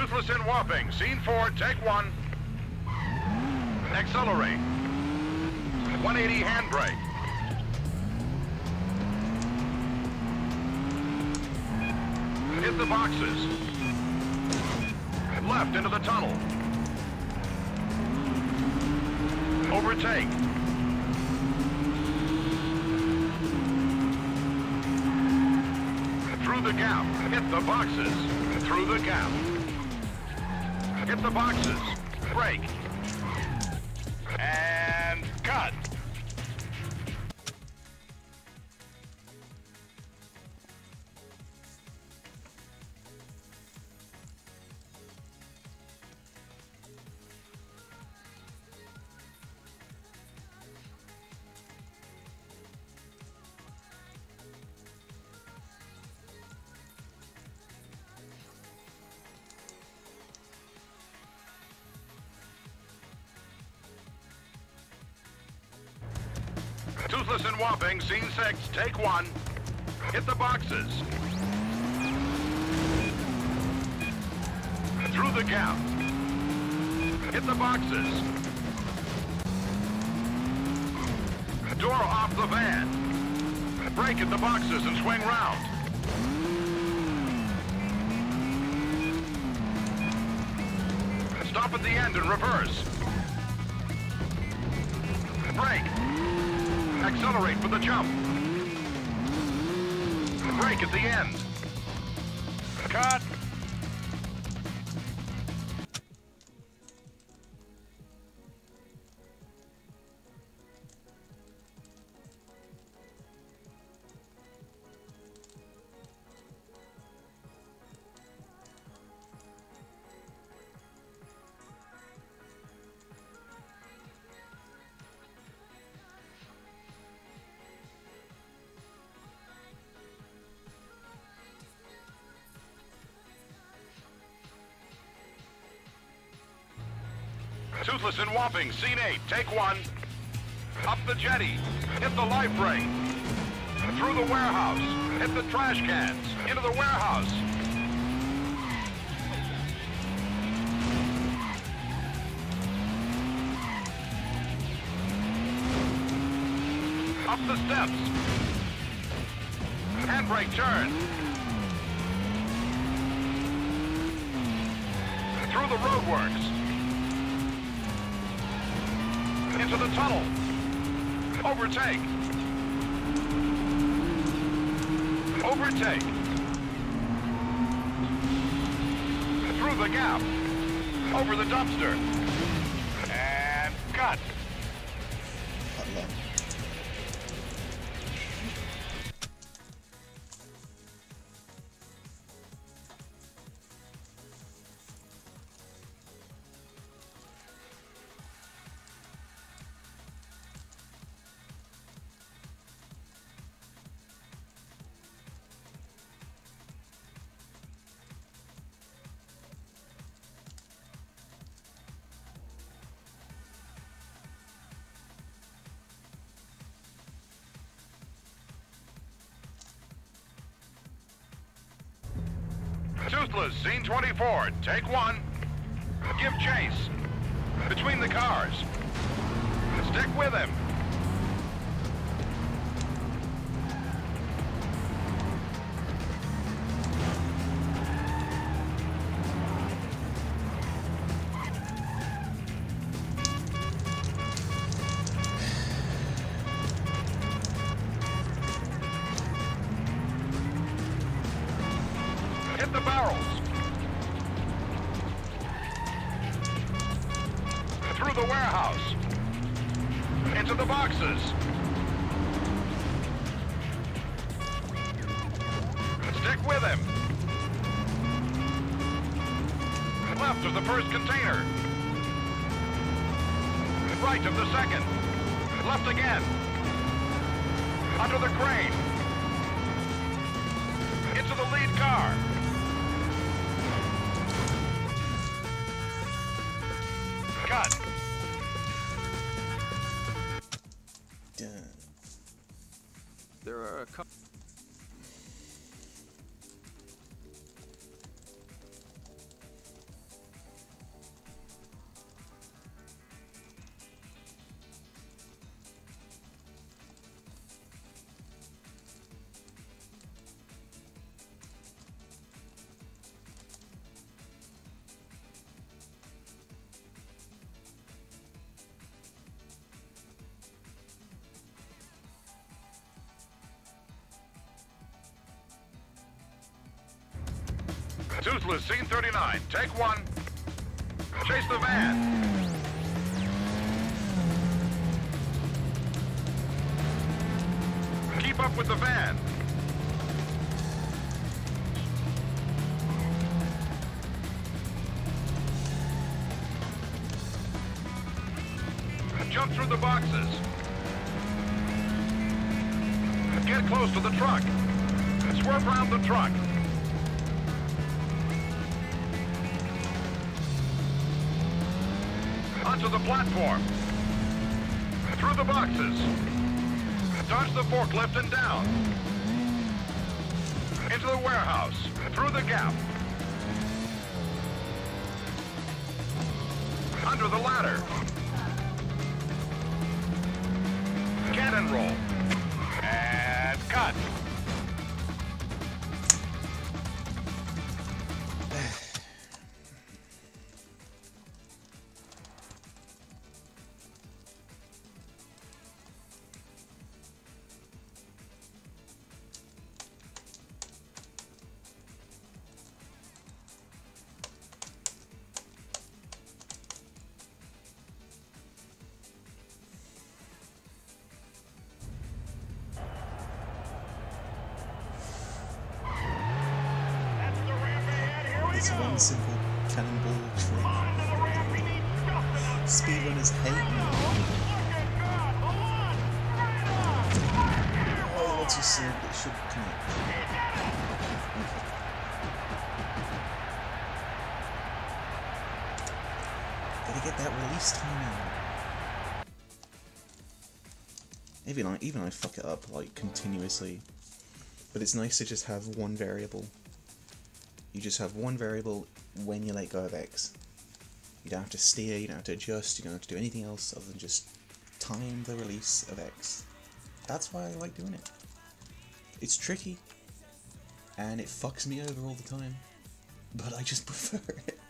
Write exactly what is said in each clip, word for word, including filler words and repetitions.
Toothless and Whopping, scene four, take one. Accelerate. one eighty handbrake. Hit the boxes. Left into the tunnel. Overtake. Through the gap. Hit the boxes. Through the gap. Hit the boxes. Brake. And cut. Toothless and Whopping, scene six, take one. Hit the boxes. Through the gap. Hit the boxes. Door off the van. Brake at the boxes and swing round. Stop at the end and reverse. Brake. Accelerate for the jump. Brake at the end. Cut. Toothless and Whopping, scene eight, take one. Up the jetty, hit the life ring. Through the warehouse, hit the trash cans, into the warehouse. Up the steps. Handbrake turn. Through the roadworks. Into the tunnel. Overtake. Overtake. Through the gap. Over the dumpster. And cut. Toothless, scene twenty-four, take one. Give chase. Between the cars. Stick with him. Hit the barrels. Through the warehouse. Into the boxes. Stick with him. Left of the first container. Right of the second. Left again. Under the crane. Into the lead car. Cut. There are a couple. Toothless, scene thirty-nine. Take one. Chase the van. Keep up with the van. Jump through the boxes. Get close to the truck. Swerve around the truck. Onto the platform. Through the boxes. Dodge the forklift and down. Into the warehouse. Through the gap. Under the ladder. Cannon roll. And cut. It's one simple cannonball trick. Speedrunners hate me. Oh, what you said, it should connect. Okay. Gotta get that release timing. Even I, even I fuck it up like continuously, but it's nice to just have one variable. You just have one variable when you let go of X. You don't have to steer, you don't have to adjust, you don't have to do anything else other than just time the release of X. That's why I like doing it. It's tricky, and it fucks me over all the time, but I just prefer it.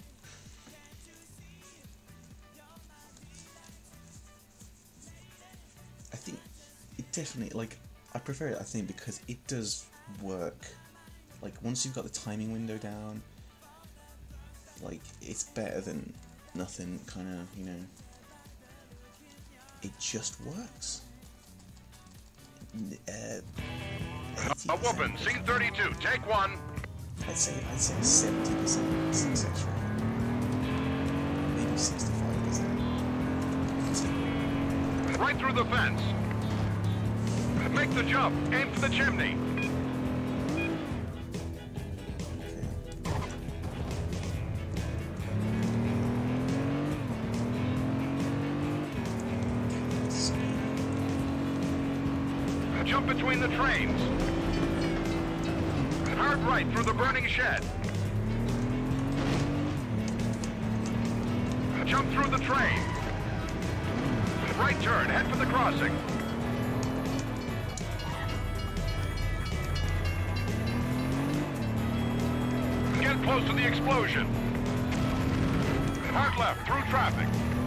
I think it definitely, like, I prefer it, I think, because it does work. Like, once you've got the timing window down, like, it's better than nothing, kind of, you know. It just works. Uh, A whoopin', scene thirty-two, take one. I'd say, I'd say seventy percent success rate. Maybe sixty-five percent. Right through the fence. Make the jump, aim for the chimney. Jump between the trains. Hard right through the burning shed. Jump through the train. Right turn, head for the crossing. Get close to the explosion. Hard left through traffic.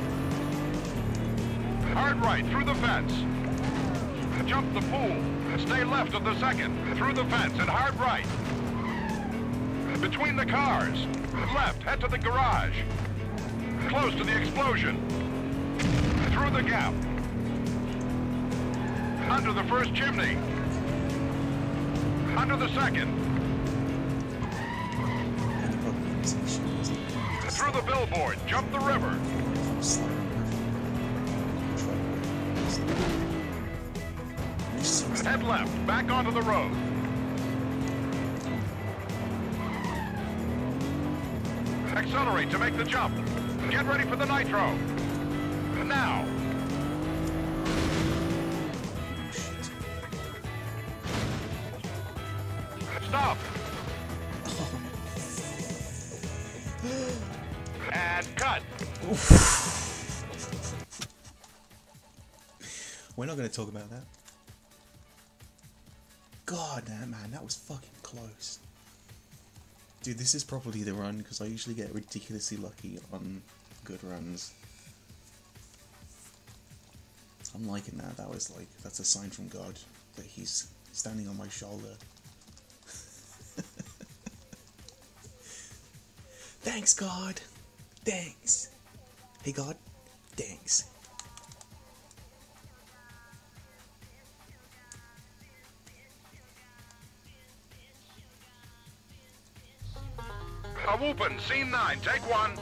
Hard right through the fence. Jump the pool. Stay left of the second. Through the fence and hard right. Between the cars. Left, head to the garage. Close to the explosion. Through the gap. Under the first chimney. Under the second. Through the billboard. Jump the river. Head left, back onto the road. Accelerate to make the jump. Get ready for the nitro. Now. Stop. And cut. We're not going to talk about that. God damn, man, that was fucking close. Dude, this is probably the run, because I usually get ridiculously lucky on good runs. I'm liking that. That was like, that's a sign from God that he's standing on my shoulder. Thanks, God. Thanks. Hey, God. Thanks. A whoopin', scene nine, take one.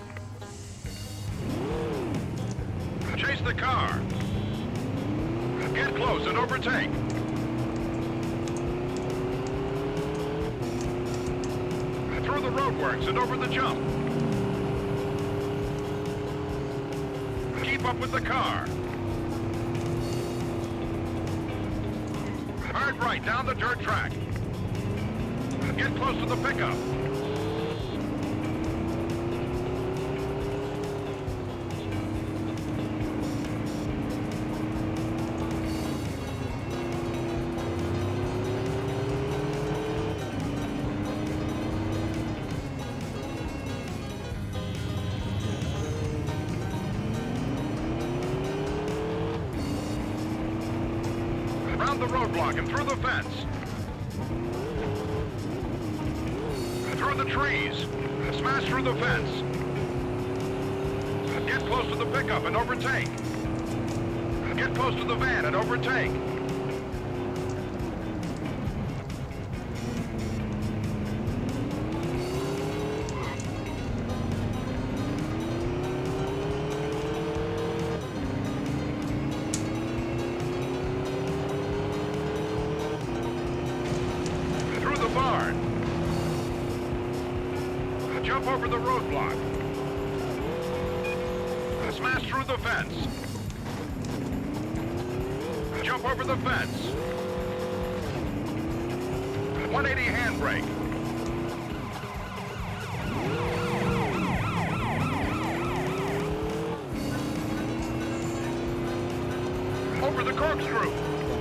Chase the car. Get close and overtake. Through the roadworks and over the jump. Keep up with the car. Hard right down the dirt track. Get close to the pickup. The roadblock and through the fence. Through the trees. Smash through the fence. Get close to the pickup and overtake. Get close to the van and overtake. Barn. Jump over the roadblock. Smash through the fence. Jump over the fence. one eighty handbrake. Over the corkscrew.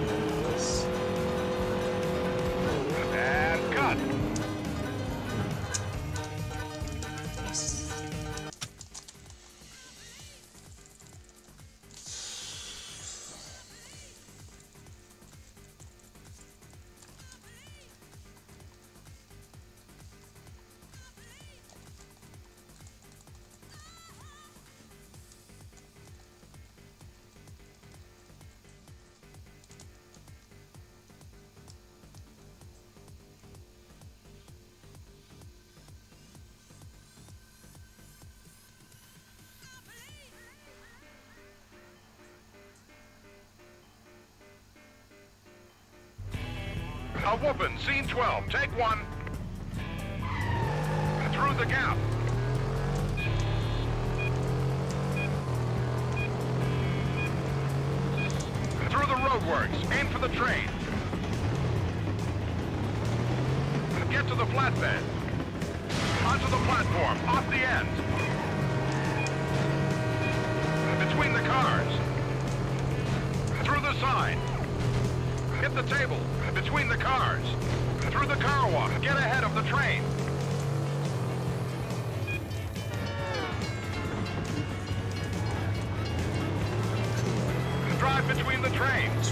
A whoopin', scene twelve, take one. Through the gap. Through the roadworks, aim for the train. Get to the flatbed. Onto the platform, off the end. Between the cars. Through the sign. Hit the table. Between the cars. Through the car walk. Get ahead of the train. Drive between the trains.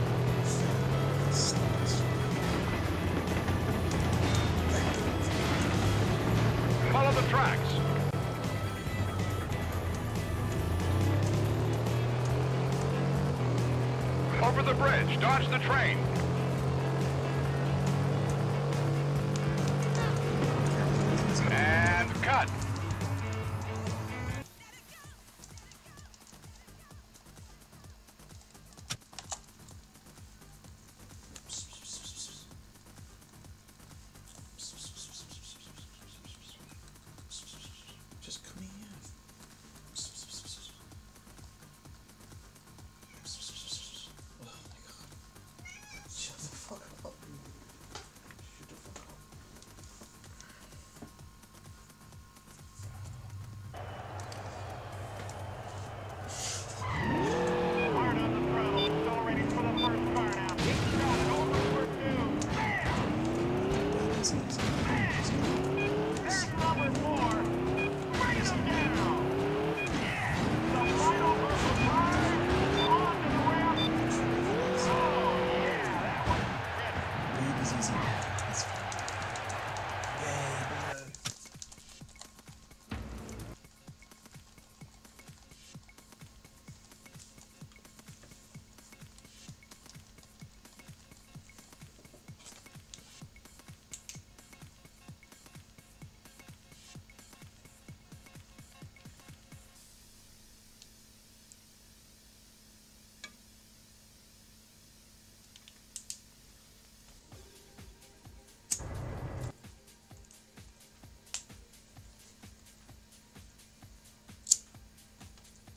Follow the tracks. Over the bridge. Dodge the train. And cut. Just come here. Oh my God.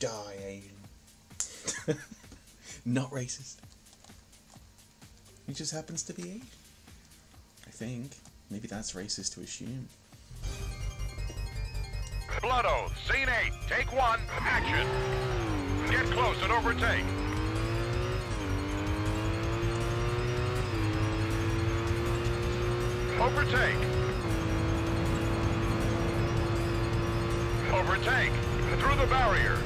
Die, Asian. Not racist. He just happens to be Asian. I think. Maybe that's racist to assume. Blood Oath, scene eight, take one, action. Get close and overtake. Overtake. Overtake. Through the barrier.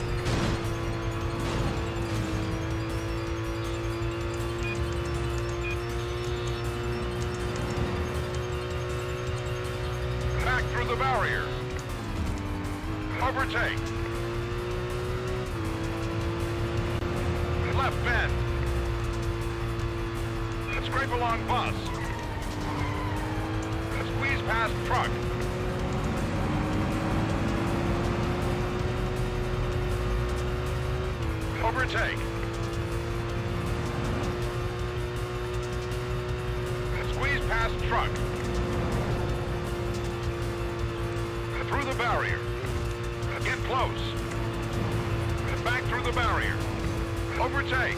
Back through the barrier. Overtake. Left bend. Scrape along bus. Squeeze past truck. Overtake. Squeeze past truck. Through the barrier. Get close. Back through the barrier. Overtake.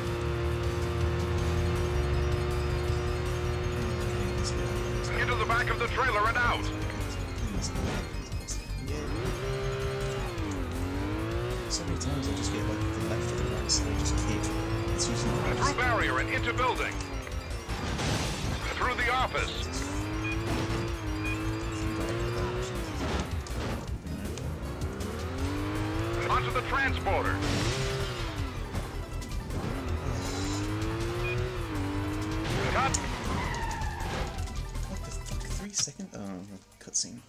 Into the back of the trailer and out. So many times I just get like the left or the right side just kick. It's usually not Through barrier and into building. Through the office. Onto the transporter. Cut. What the fuck? Three second? Oh, cutscene.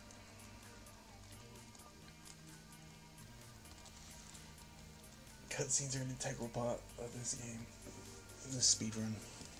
Cutscenes are an integral part of this game. The speedrun.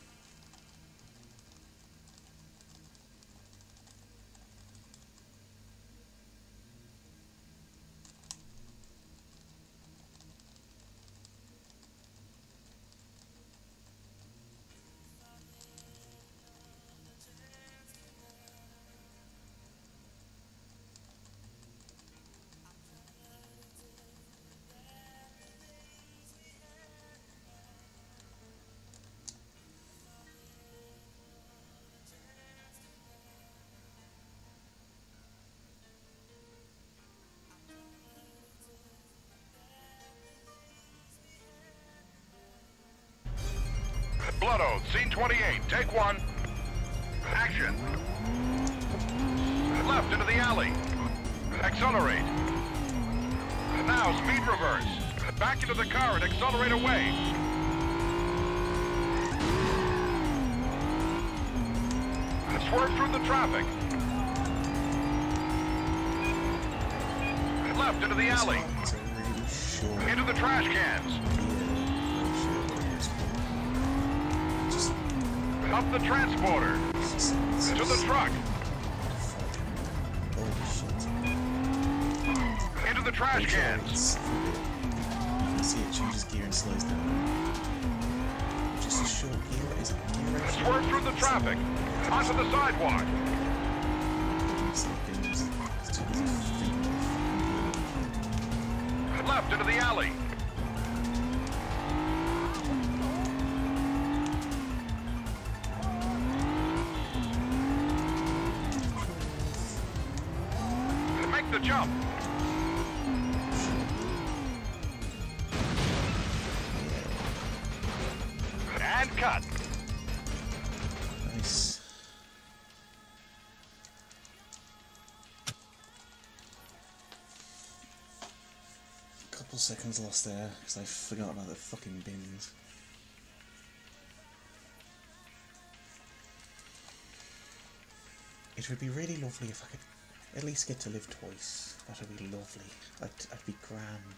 Blood Oath, scene twenty-eight, take one. Action. Left into the alley. Accelerate. Now speed reverse. Back into the car and accelerate away. Swerve through the traffic. Left into the alley. Into the trash cans. Up the transporter. To the truck. Into the trash cans. You can see it changes gear and slows down. Just a short gear is gear ratio. Swerve through the traffic. Onto the sidewalk. Left into the alley. Make the jump. And cut. Nice. Couple seconds lost there because I forgot about the fucking bins. It would be really lovely if I could at least get to live twice. That would be lovely. I'd, I'd be grand.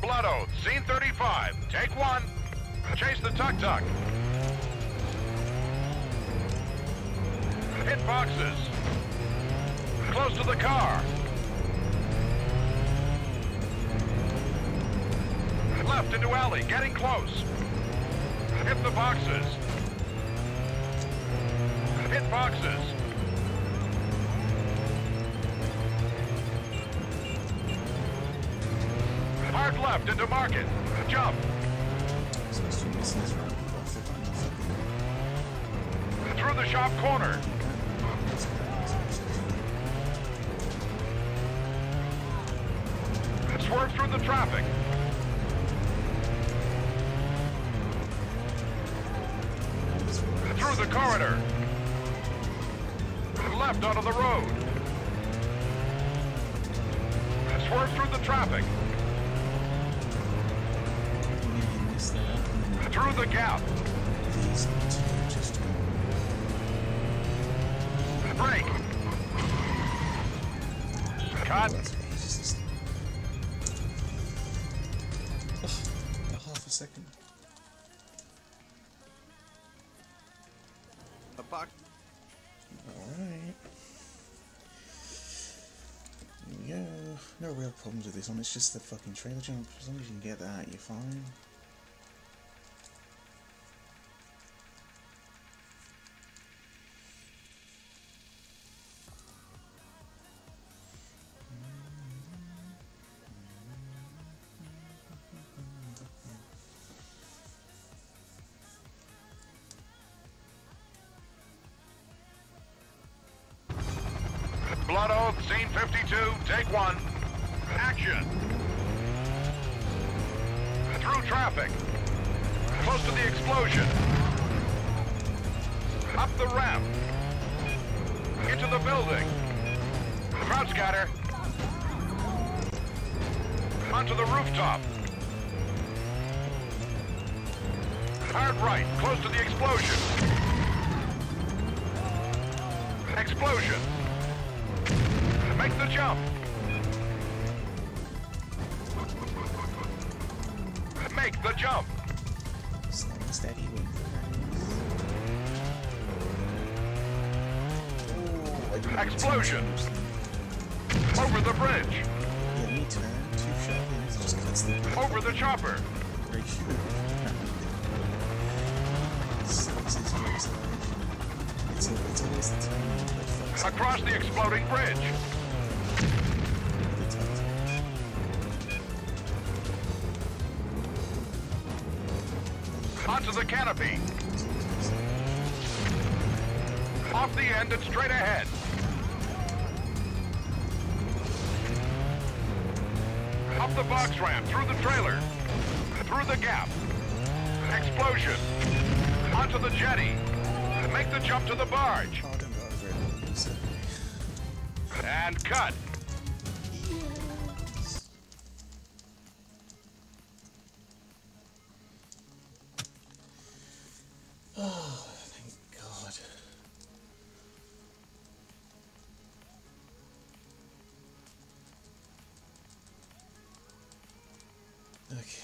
Blood Oath, scene thirty-five. Take one. Chase the tuk-tuk. Hit boxes. Close to the car. Left into alley, getting close. Hit the boxes. Hit boxes. Hard left into market. Jump. Through the shop corner. Swerve through the traffic. Through the corridor. Left onto the road. Swerve through the traffic. Through the gap. Brake. Cut. Half a second. A box. Alright. Yeah, no real problems with this one, it's just the fucking trailer jump. As long as you can get that, you're fine. Blood Oath, scene fifty-two, take one. Action. Through traffic. Close to the explosion. Up the ramp. Into the building. Crowd scatter. Onto the rooftop. Hard right, close to the explosion. Explosion. Make the jump. Make the jump. Slow and steady win. Oh, explosion. Over the bridge. Yeah, me too. Too sharp. It just cuts the. Over the chopper. Very sure. It's, it's, it's, it's, it's, it's always the time. Across the exploding bridge. Onto the canopy. Off the end and straight ahead. Up the box ramp, through the trailer. Through the gap. Explosion. Onto the jetty. Make the jump to the barge. And cut. Oh, thank God. Okay, okay, okay.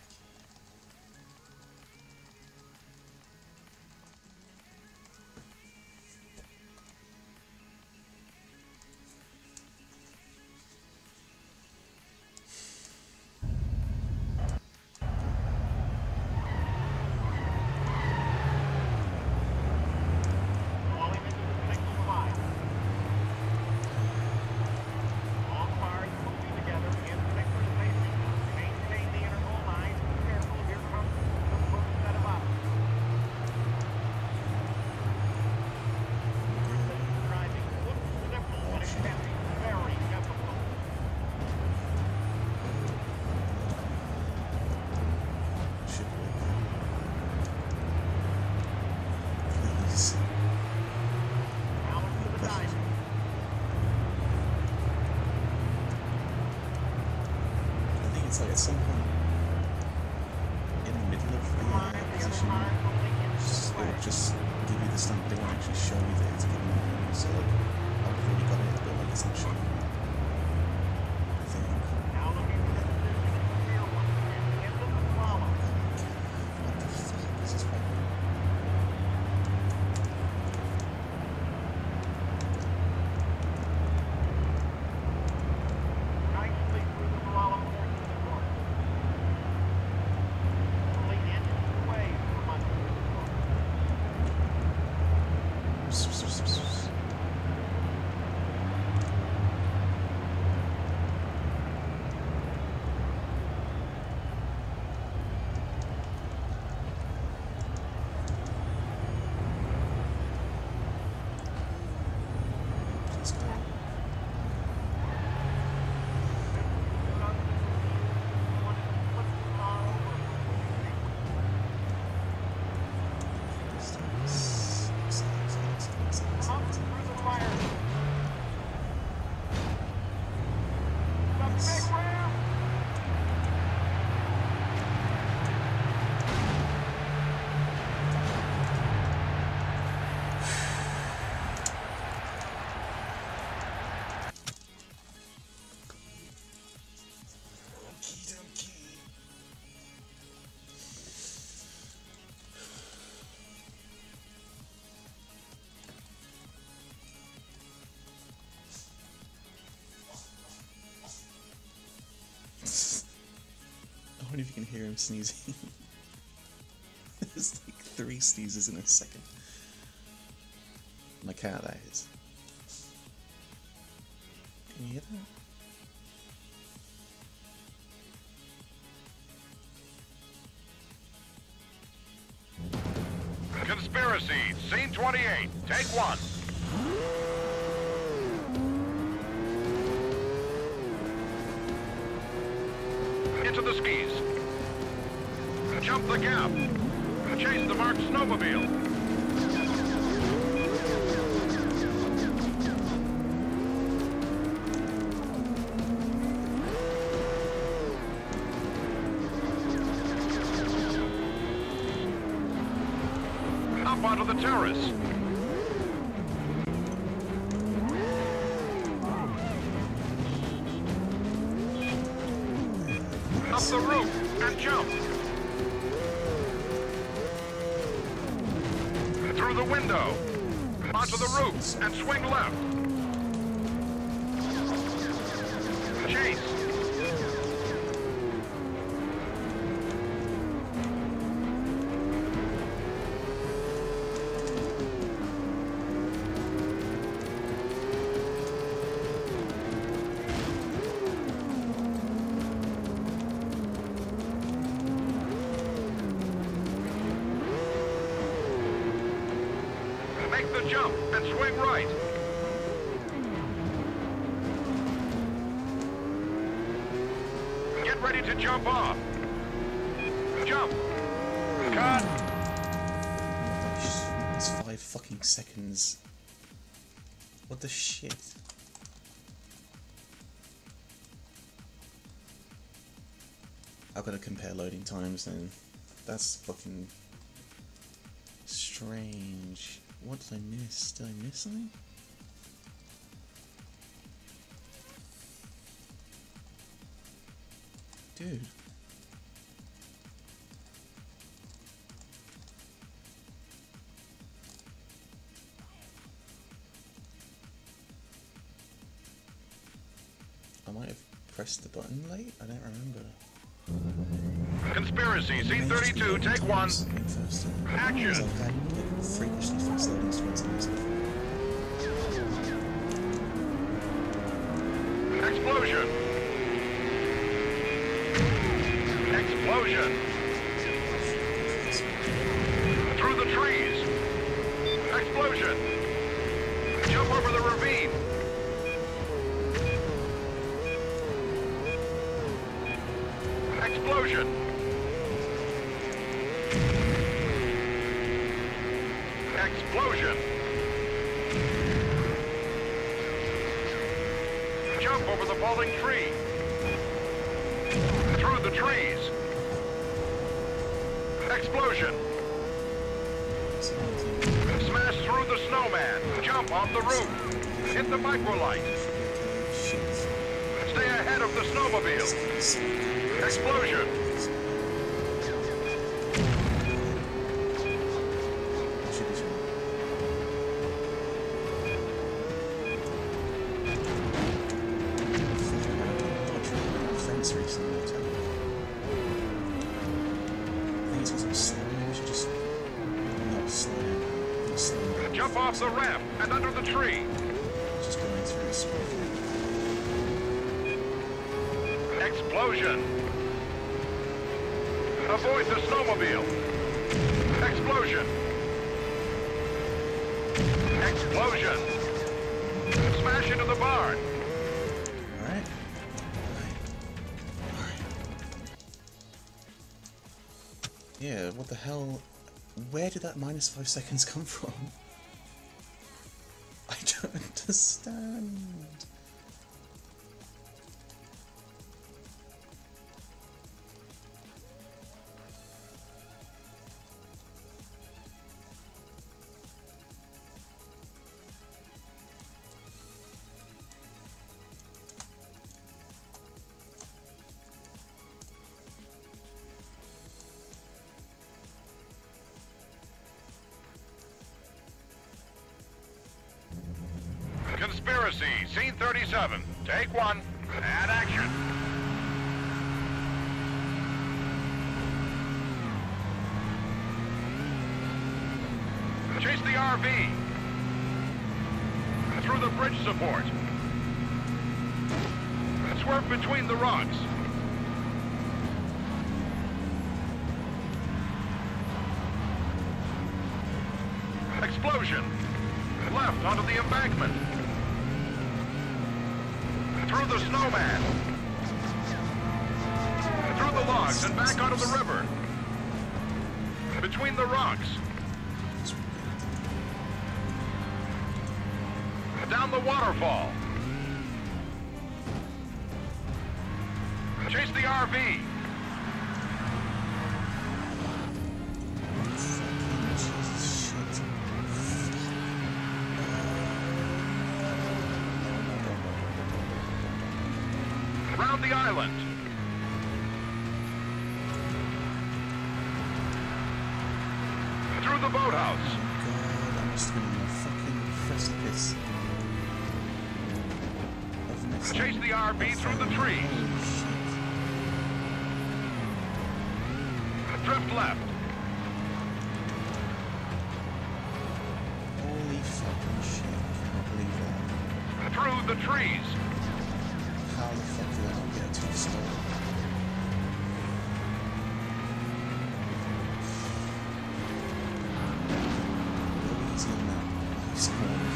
It's like at some point in the middle of the uh, position, just, it will just give you the stunt, but it won't actually show you that it's giving you. So like, I've already got it, but like it's not showing you. I think. wonder if you can hear him sneezing. There's like three sneezes in a second. My cat, that is. Can you hear that? Conspiracy, scene twenty-eight, take one. Into the skis. Jump the gap. Chase the marked snowmobile. Up onto the terrace. Up the roof and jump. Through the window. Onto the roof and swing left. Chase. Make the jump and swing right. Get ready to jump off. Jump. Cut. It's five fucking seconds. What the shit? I've got to compare loading times then. That's fucking strange. What did I miss? Did I miss something? Dude. I might have pressed the button late? I don't remember. Conspiracy, scene thirty-two, take one. Action. I've had like freakishly fast loading screens in this before. Explosion. Explosion. Through the trees. Explosion. Jump over the ravine. Explosion. Explosion. Jump over the falling tree. Through the trees. Explosion. Smash through the snowman. Jump off the roof. Hit the microlight. Stay ahead of the snowmobile. Explosion. Jump off the ramp and under the tree. Just going through the smoke. Explosion. Avoid the snowmobile. Explosion. Explosion. Smash into the barn. Alright. Alright. Yeah, what the hell? Where did that minus five seconds come from? I don't understand. Conspiracy, scene thirty-seven. Take one. And action. Chase the R V. Through the bridge support. Swerve between the rocks. Explosion. Left onto the embankment. Through the snowman. Through the logs and back onto the river. Between the rocks. Down the waterfall. Chase the R V. Around the island. Through the boathouse. God, I'm just going to a fucking precipice. Chase the R V through the trees. Drift left. Holy fucking shit, I cannot believe that. Through the trees. How the fuck did I not get to the stop? Go easy on that. Nice corner.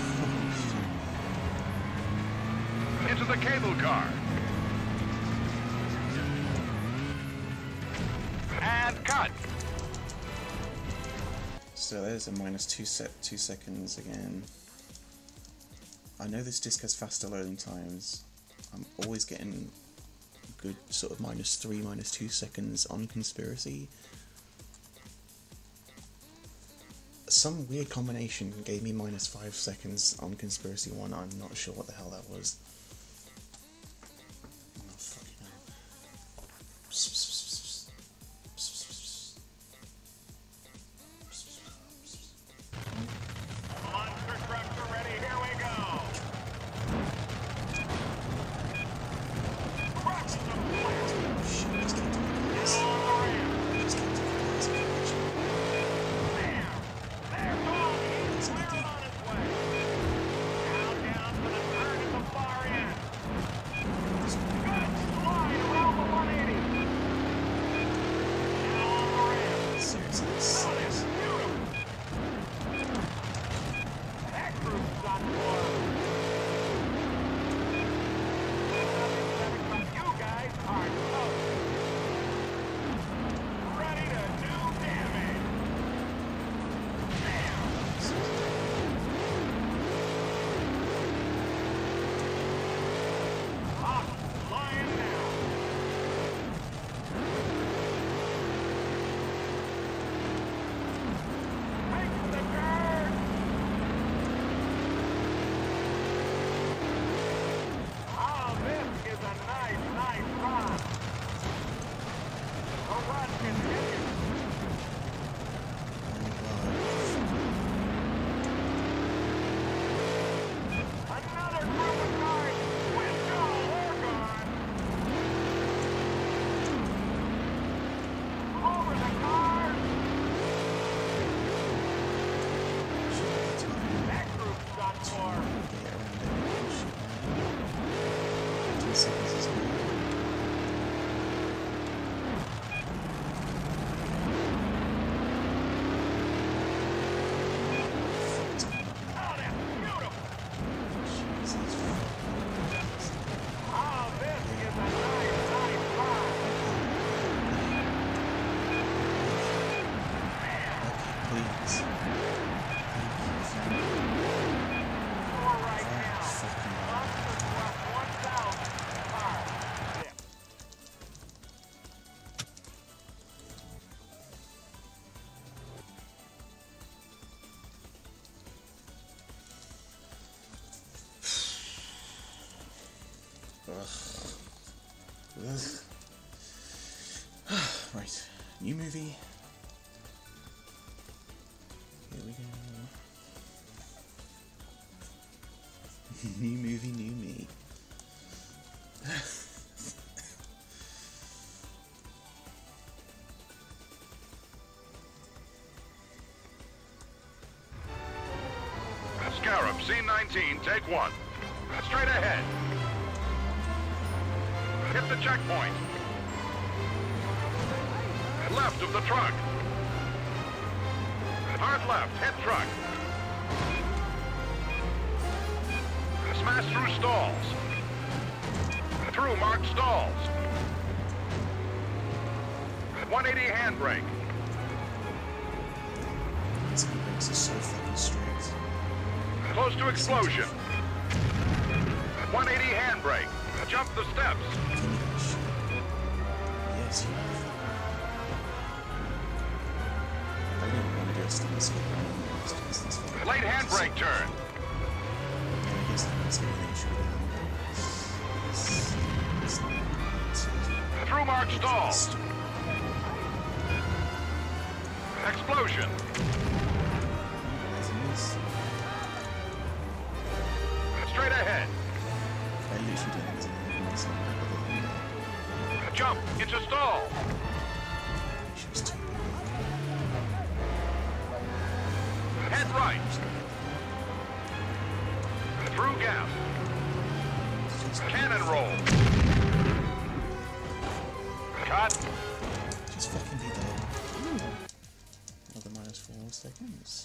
Oh shit. Into the cable car. And cut. So there's a minus two set two seconds again. I know this disc has faster loading times. I'm always getting good sort of minus three, minus two seconds on Conspiracy. Some weird combination gave me minus five seconds on Conspiracy one. I'm not sure what the hell that was. Oh, fucking hell. Monster trucks are ready. Here we go. Crux the blast. Shit, just can't do this. On the ramp. Just can't do this. There. They're gone. He's clearing on his way. Now down for the turn at the far end. Good slide around the one eighty. Now on the ramp. Seriously, Oh, this that's sucks. beautiful. That group's got more. You guys are toast. Ready to do damage. Bam. Hawk flying now. Makes the turn. Oh, this is a nice, nice run. A run continues. Another group of cars. With all Oregon. Over the cars. That group's got more. Two seconds is good. Fuck's going on? Oh, that's beautiful. Jesus fucking Christ. Oh, this is a nice, nice run. Please. Four right now. Fucking hell. Monster Truck one thousand. Car. Zip. Ugh. Ugh. Right, new movie. Here we go. New movie, new me. scene nineteen, take one. Straight ahead. Hit the checkpoint. Left of the truck. Hard left, hit truck. Smash through stalls. Through marked stalls. one eighty handbrake. These handbrakes are so fucking strict. Close to explosion. one eighty handbrake. Jump the steps. Finish. Yes, you have. I don't want to go stand skip around the rest of this one. Late handbrake turn. Yeah, I guess that's the main issue with handbrakes. It's, it's not. It's, Through marked it's stalls. stupid. Explosion. As it is. Straight ahead. I literally don't have anything else on that other than that. Jump into stall. She was too Head right. Through gap. Cannon roll. Cut. Just fucking be there. Another minus four seconds.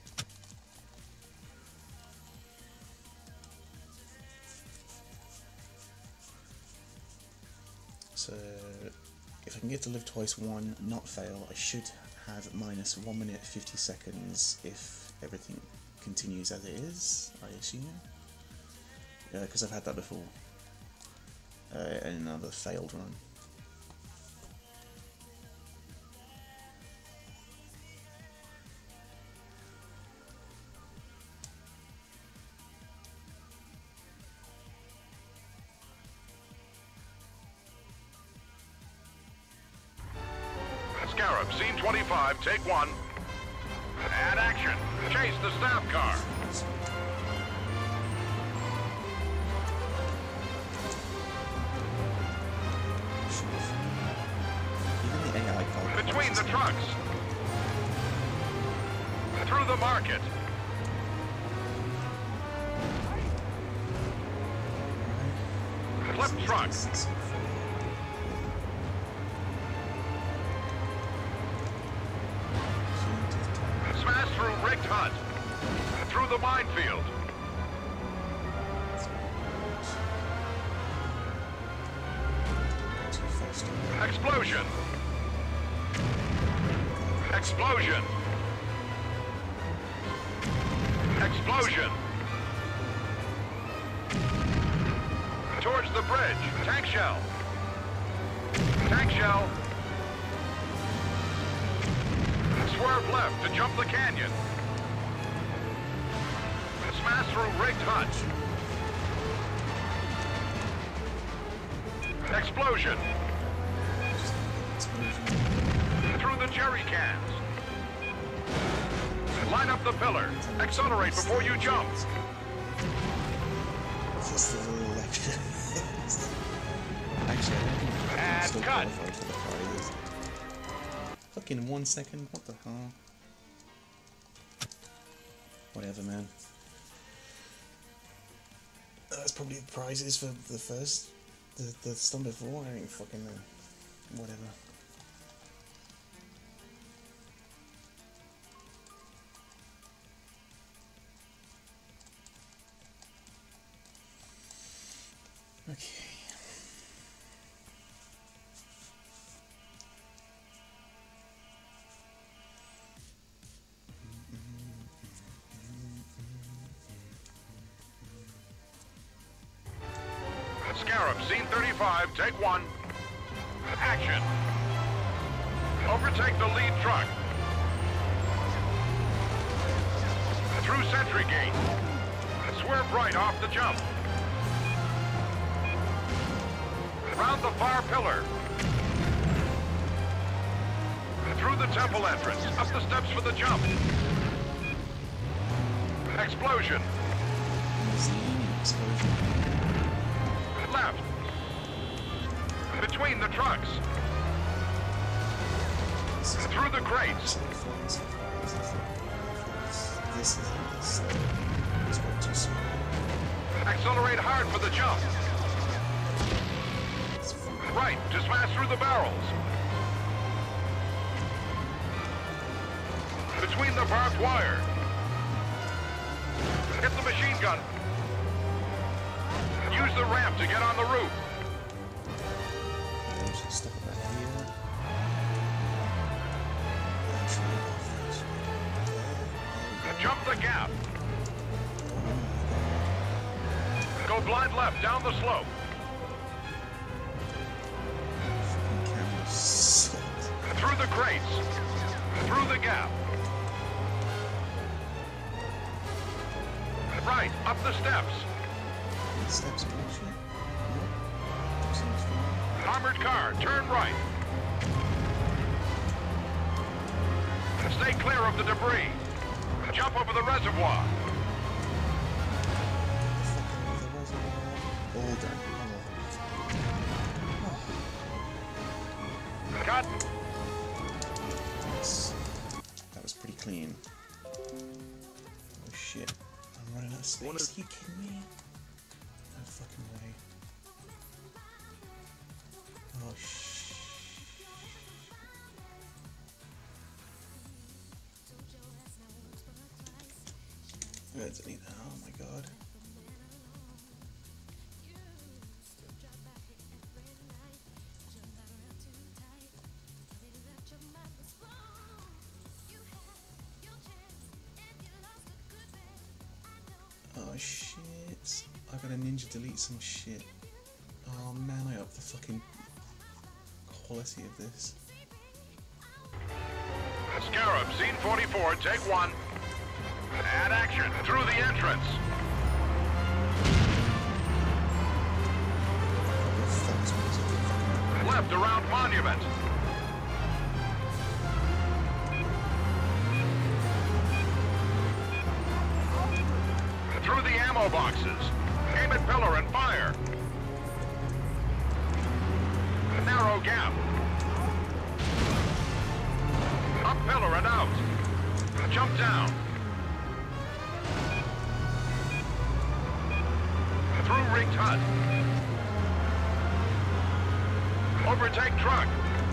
So, if I can get to live twice one, not fail, I should have minus one minute fifty seconds if everything continues as it is, I assume. Because uh, I've had that before. Uh, in another failed run. Scarab, scene twenty-five, take one. Add action. Chase the staff car. Even the A I called Between the trucks. Through the market. Flip truck. Smash through rigged hut. Through the minefield. Explosion. Explosion. Explosion. Towards the bridge. Tank shell. Tank shell. Swerve left to jump the canyon. Smash through rigged hut. Explosion. Through the jerry cans. Line up the pillar. Accelerate before you jump. Just a little extra. Actually, I don't think I'm And still cut. qualified for the prizes. Fucking one second, what the hell? Whatever, man. That's probably the prizes for the first, the, the stunt before, I don't fucking know. Whatever. Okay. Scarab, scene thirty-five, take one. Action. Overtake the lead truck. Through sentry gate. Swerve right off the jump. Round the far pillar. Through the temple entrance. Up the steps for the jump. Explosion. Explosion. Left. Between the trucks. Through the crates. This is this. Spoke too soon. Accelerate hard for the jump. It's fine. Right, to smash through the barrels. Between the barbed wire. Hit the machine gun. Use the ramp to get on the roof. I should step back here. Actually, Jump the gap. Go blind left down the slope. fucking camera sucks. Through the crates. Through the gap. Right, up the steps. The steps are bullshit. Nope. Seems fine. Armored car, turn right. Stay clear of the debris. Jump over the reservoir. All done. Cut. Yes. That was pretty clean. Oh shit. I'm running out of space. Are you kidding me? No fucking way. Oh shit. I'm gonna delete that. Oh my god. Oh shit. I gotta ninja delete some shit. Oh man, I up the fucking quality of this. Scarab, scene forty-four, take one. Add action through the entrance. What the fuck's music? Left around Monument. Through the ammo boxes. Aim at pillar and fire. A narrow gap. Up pillar and out. Jump down. Through rigged hut. Overtake truck.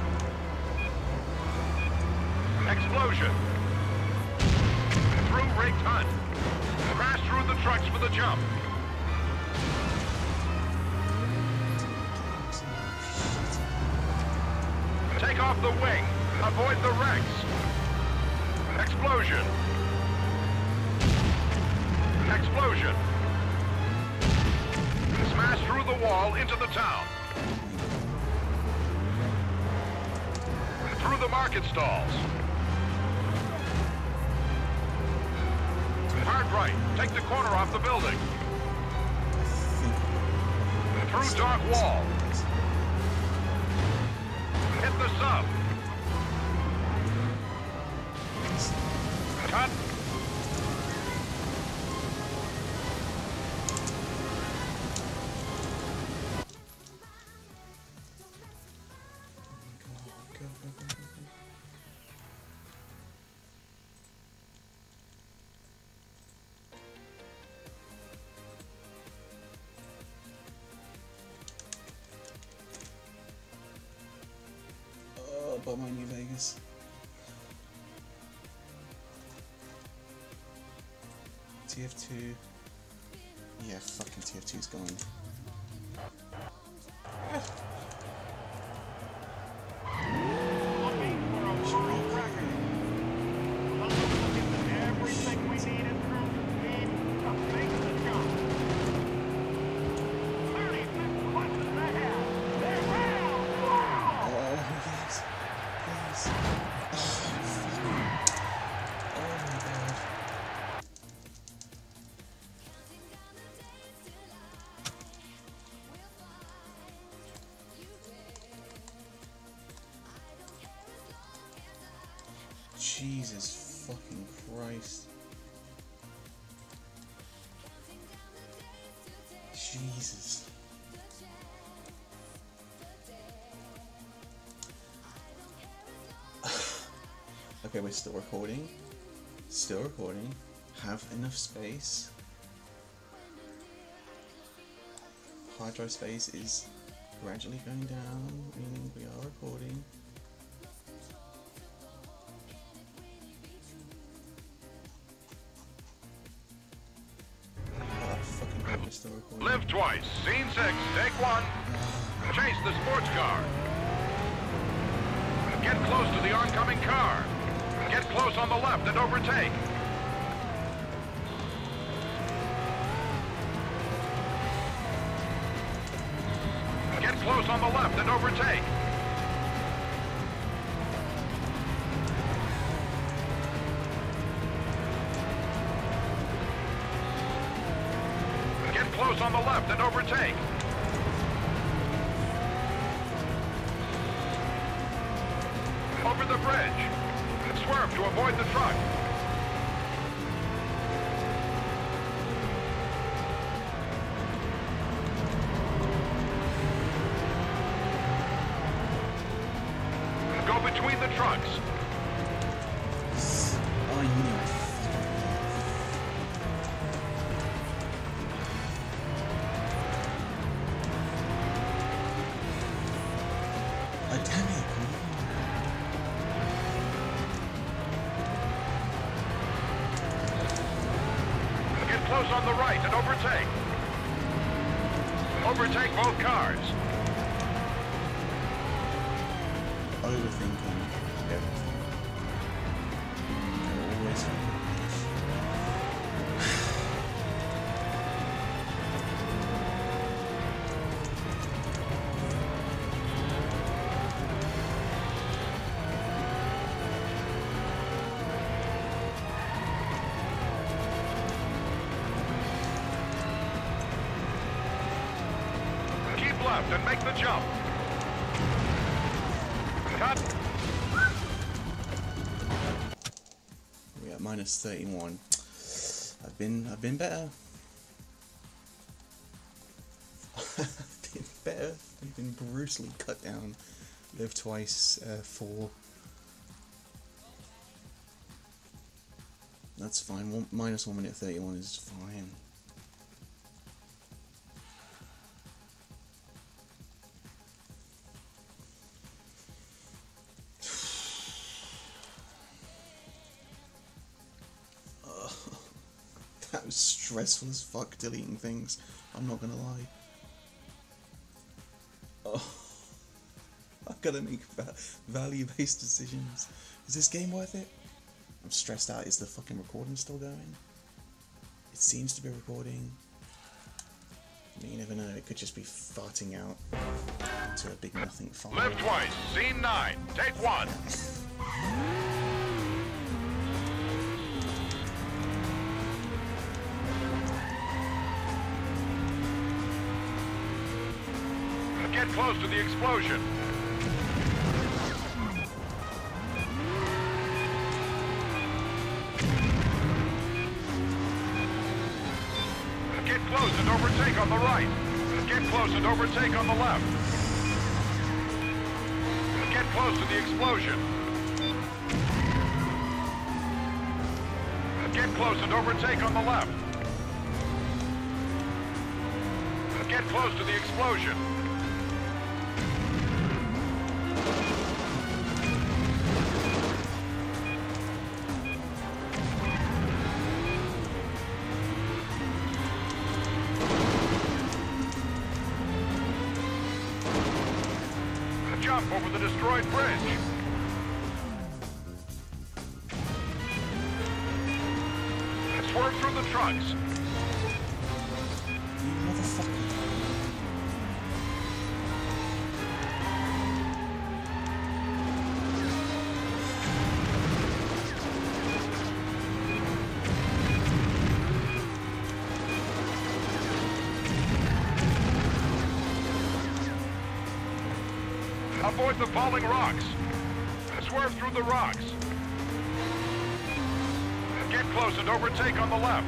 Explosion. Through rigged hut. Crash through the trucks for the jump. Take off the wing. Avoid the wrecks. Explosion. Explosion. Smash through the wall into the town. Through the market stalls. Hard right. Take the corner off the building. Through dock wall. Hit the sub. Cut. Go, go, go, go, go. Oh, but my New Vegas. T F two. Yeah, fucking T F two's gone. Looking for a world record. Well, looking at everything we need in cruise speed to make the jump. thirty-six questions ahead. They're round. Wow! Oh, yes. Yes. Oh, fuck. Oh my god. Jesus fucking Christ. Jesus. Okay, we're still recording. Still recording. Have enough space. hard drive space is gradually going down, meaning we are recording. Oh, fucking God, we're still recording. Live twice. Scene six. Take one. Chase the sports car. Get close to the oncoming car. Get close on the left and overtake. Get close on the left and overtake. Get close on the left and overtake. Over the bridge. Swerve to avoid the truck. Go between the trucks. Oh, I knew it. Oh, damn it. Get close on the right and overtake. Overtake both cars. Overthinking everything. I always thinking this. Keep left and make the jump. Cut. We're at minus thirty-one. I've been, I've been better. I've been better. I've been brutally cut down. Live twice, uh, four. That's fine. One, minus one minute thirty-one is fine. That was stressful as fuck deleting things. I'm not gonna lie. Oh, I gotta make va value-based decisions. Is this game worth it? I'm stressed out. Is the fucking recording still going? It seems to be recording. I mean, you never know. It could just be farting out to a big nothing file. Live twice. Scene nine. Take one. Get close to the explosion. Get close and overtake on the right. Get close and overtake on the left. Get close to the explosion. Get close and overtake on the left. Get close to the explosion. Jump over the destroyed bridge. Swerve through the trucks. You motherfucker. Avoid the falling rocks. Swerve through the rocks. Get close and overtake on the left.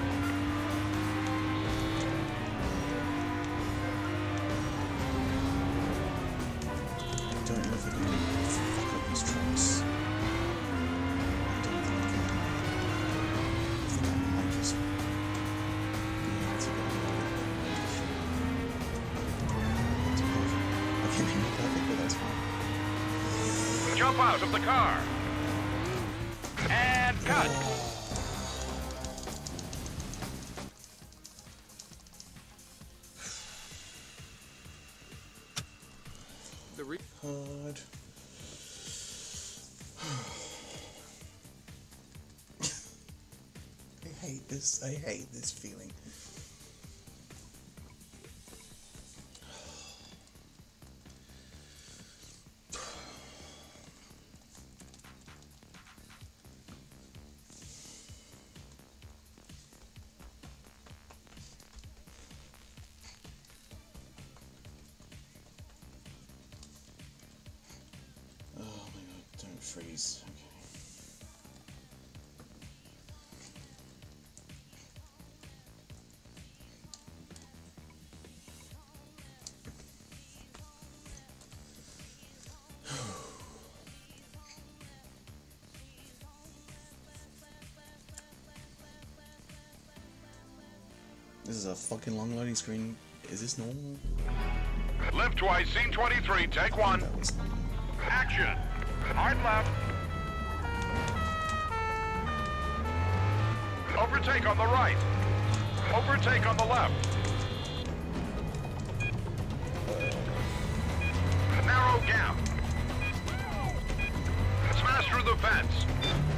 I don't know if I can fuck up these trucks. I don't think I can. I think I might just be able to get away with it. Jump out of the car. And cut. The re Hard. I hate this. I hate this feeling. Freeze. Okay. This is a fucking long loading screen. Is this normal? Live twice, scene twenty-three, take one. That was normal. Action. Hard left. Overtake on the right. Overtake on the left. Narrow gap. Smash through the fence.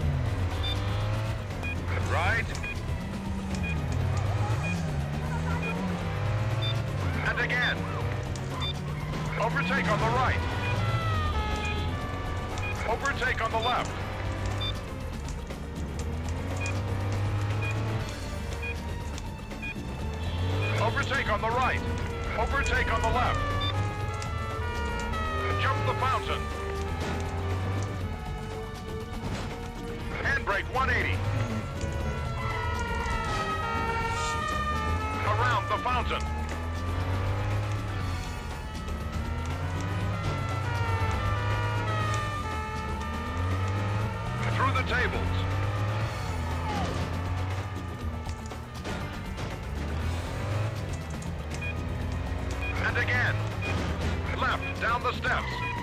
Right. And again. Overtake on the right. Overtake on the left. Overtake on the right. Overtake on the left. Jump the fountain. Handbrake one eighty. Around the fountain. Through the tables. And again. Left, down the steps.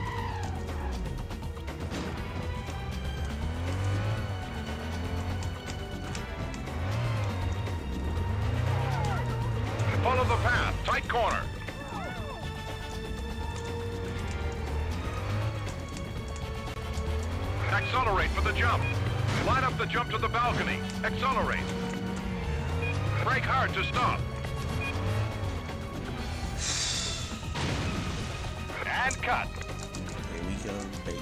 Follow the path, tight corner. Accelerate for the jump. Line up the jump to the balcony. Accelerate. Brake hard to stop. And cut. Here we go, baby.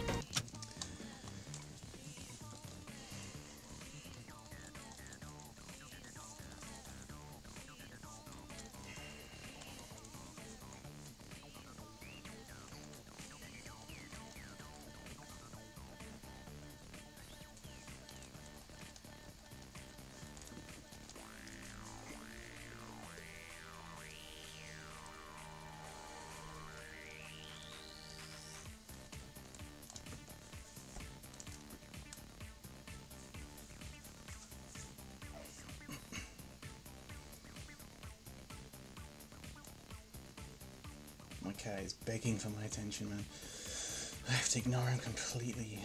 My cat is begging for my attention, man. I have to ignore him completely.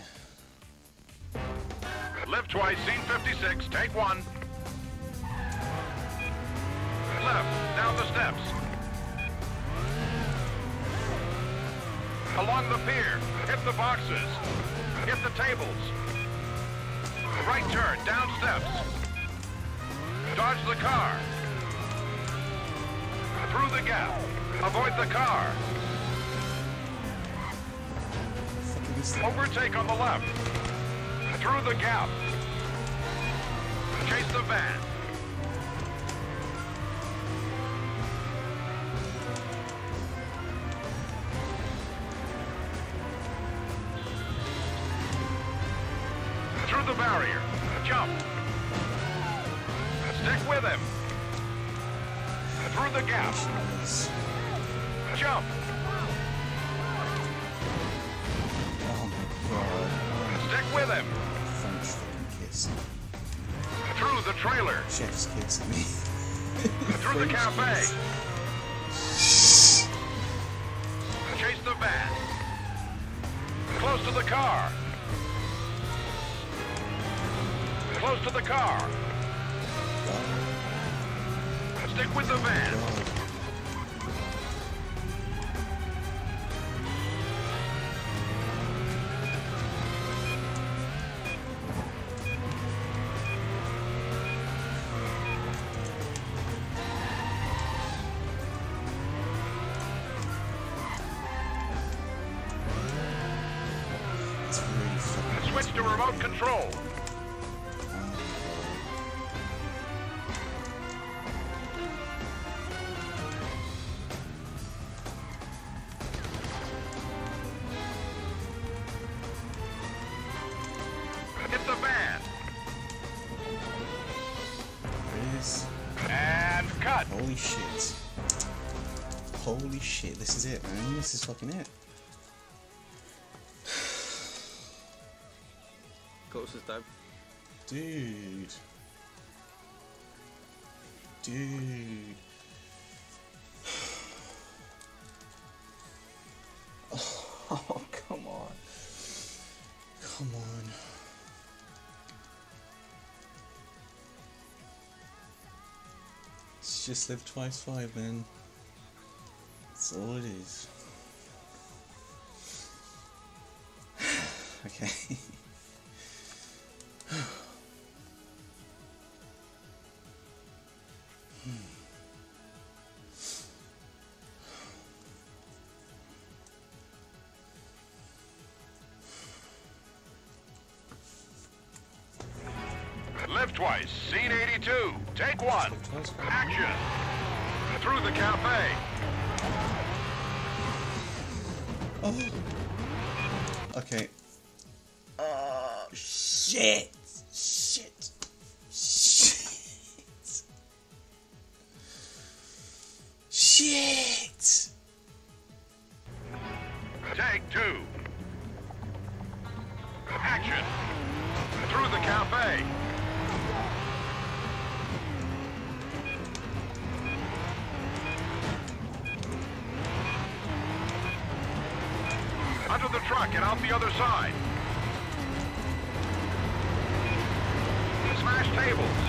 Live twice, scene fifty-six, take one. Left, down the steps. Along the pier, hit the boxes. Hit the tables. Right turn, down steps. Dodge the car. Through the gap. Avoid the car. Overtake on the left. Through the gap. Chase the van. Through the barrier. Jump. Stick with him. Through the gap. Jump. Oh my god. Stick with him. French fucking kiss. Through the trailer. Chef's kiss, I mean. Through the French cafe. kiss. Chase the van. Close to the car. Close to the car. Stick with the van. It's really fucking. Switch to remote control. Hit the van. There it is. And cut. Holy shit. Holy shit, this is it, man. This is fucking it. Closest dive. Dude. Dude. Oh, come on. Come on. It's just live twice five, man. That's all it is. Okay. Live twice. Scene eighty-two. Take one. Action. Through the cafe. Oh. Okay. Oh, shit. Shit. Shit. Shit. Take two. Action. Through the cafe. Under the truck and out the other side. Smash tables.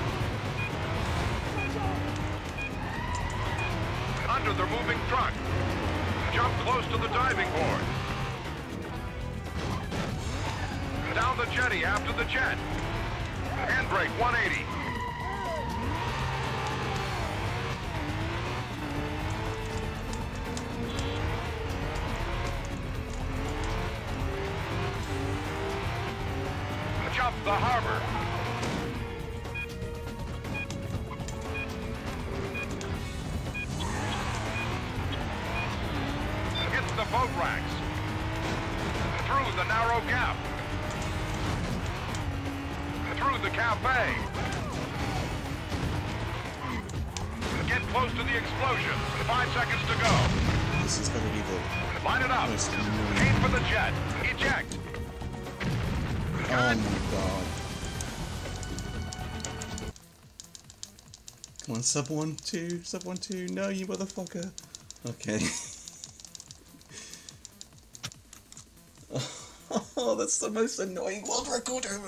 Under the moving truck. Jump close to the diving board. Down the jetty after the jet. Handbrake one eighty. Jump the harbor. Hit the boat racks. Through the narrow gap. Through the cafe. Get close to the explosion. Five seconds to go. This is gonna be the Line it up. most annoying. Aim for the jet. Eject. Oh my god. Come on, sub one, two, sub one, two. No, you motherfucker. Okay. Oh, that's the most annoying world record ever.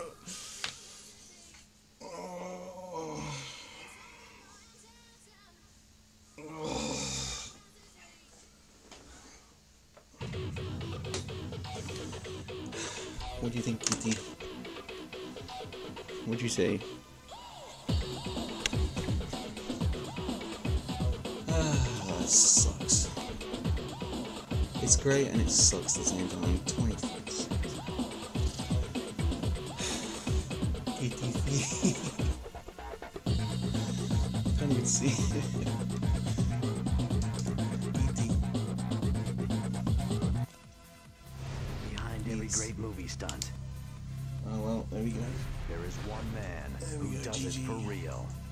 Oh. Oh. What do you think, Kitty? What'd you say? Ah, that sucks. It's great and it sucks at the same time. twenty-five seconds. Kitty. Can't even see it. Behind every great movie stunt, Oh well, there we go. there is one man There we who go, does G G. it for real.